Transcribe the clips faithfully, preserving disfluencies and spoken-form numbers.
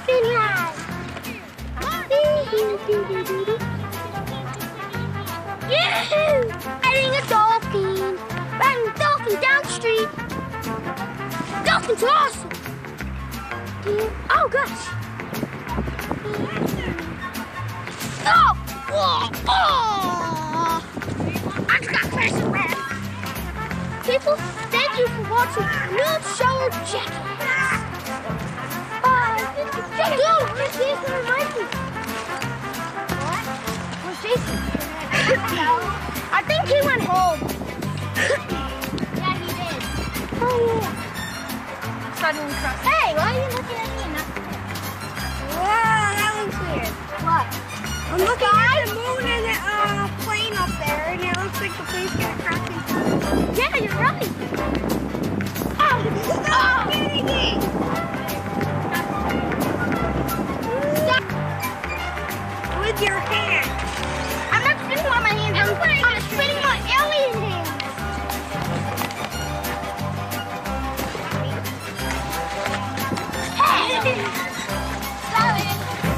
dolphin ride. Yahoo! Riding a dolphin. Riding a dolphin down the street. Dolphins are awesome. Oh gosh. Oh! Whoa! Oh! I just got crashed around. People, thank you for watching Noob Shower Jackass. Uh, dude, where's Jason and Mikey? What? Where's Jason? I think he went home. Yeah, he did. Oh, yeah. Suddenly crashed. Hey, why are you looking at me? Wow, that looks weird. What? I'm looking at the moon and a uh, plane up there, and it looks like the plane's gonna crash into. Yeah, you're right. Oh, stop oh. hitting me! Stop. With your hand. I'm not spitting on my hands. I'm, I'm, I'm spitting on alien hands. Hey! Stop it.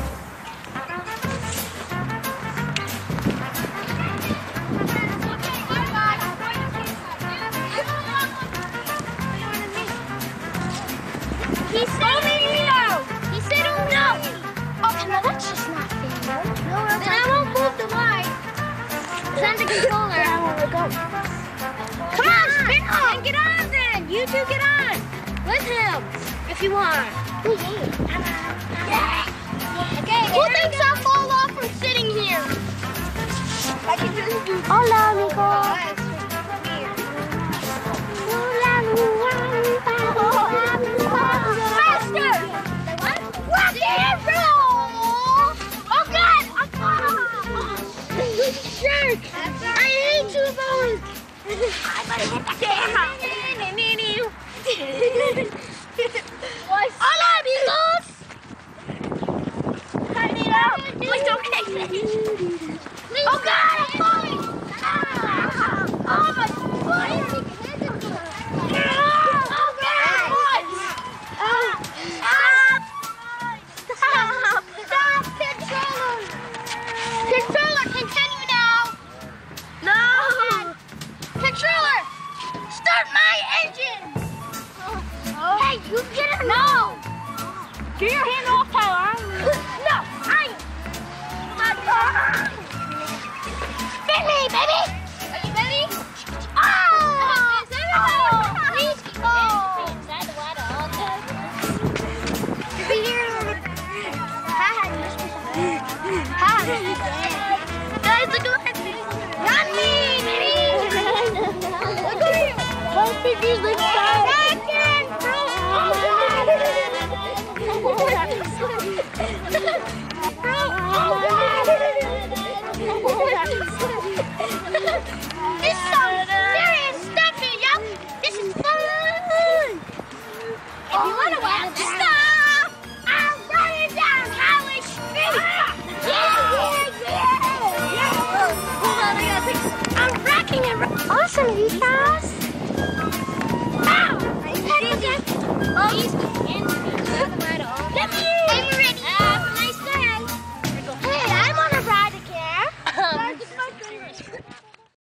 He said no. He said oh no. Okay, now that's just not fair. No, then I won't move the line. Send the controller. I won't let go. Come on, spin on. And get on then. You two get on. With him, if you want. Yeah. Okay. Who thinks I'll fall off from sitting here? I can just do. Hola, Nico. Jerk! I hate you both! I'm gonna hit the camera! Hola, amigos! Cut it out! Please don't kick me! Oh God, I'm falling! Ah. Oh my foot! Oh God, what? Oh. Stop! Stop! Stop, controller! Controller, continue now! No! Controller! Start my engine! Oh. Hey, you get it? No! Get your hand off, Tyler. No, I... Fit me, baby! Are you ready? Oh! Oh! Please keep oh. inside the water all the time. Hi, guys, look at me! Run me, baby! Look at me! Both figures look